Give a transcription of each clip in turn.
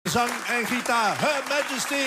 Zang en gitaar, Her Majesty.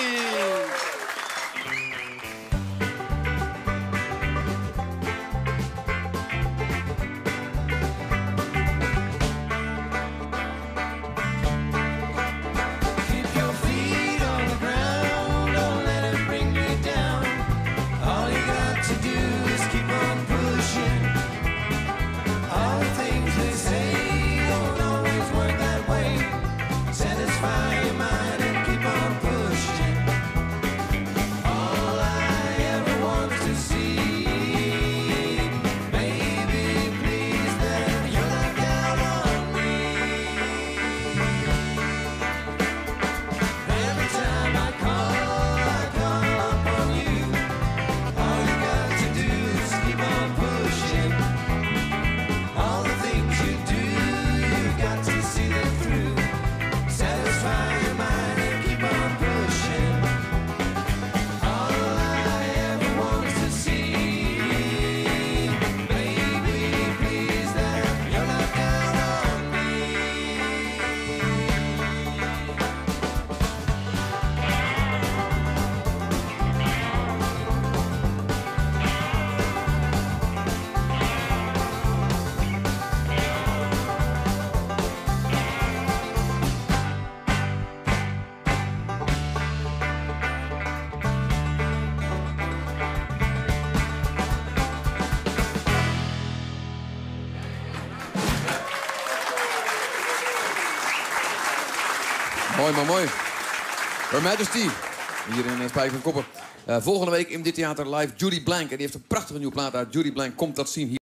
Mooi, maar mooi. Her Majesty. Hier in Spijk van Koppen. Volgende week in dit theater live Judy Blank. En die heeft een prachtige nieuwe plaat uit. Judy Blank komt dat zien hier.